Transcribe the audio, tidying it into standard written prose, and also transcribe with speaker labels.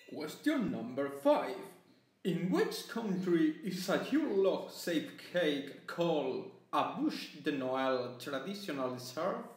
Speaker 1: Question number 5. In which country is a Yule-log shaped cake called a bûche de Noël traditionally served?